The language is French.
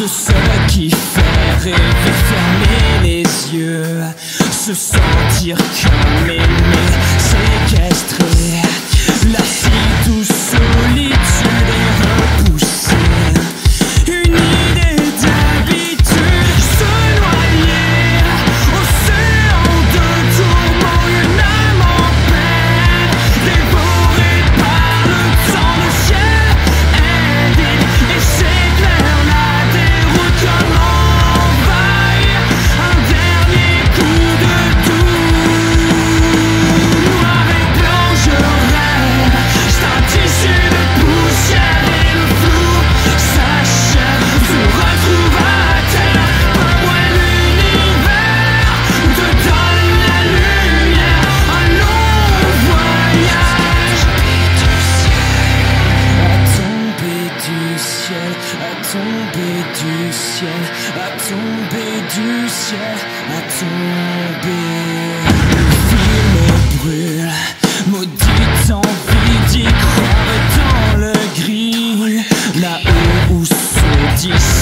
de ce qui fait rêver, fermer les yeux, se sentir comme aimé, séquestré, l'assis douce solitude est repoussée. Une idée d'habitude se noyer, océan de tourments, une âme en peine, dévorée par le temps, le ciel est vide et s'éclaire la déroute comme envahir un dernier coup de doux. Noir et blanc je rêve, c'est un tissu de poussière et le flou s'achève, se retrouve à terre, pas loin l'univers, dedans la lumière, un long voyage. À tomber du ciel, à tomber du ciel, à tomber du ciel, à tomber. Le film brûle, maudite envie d'y croire dans le gris, là-haut où se dit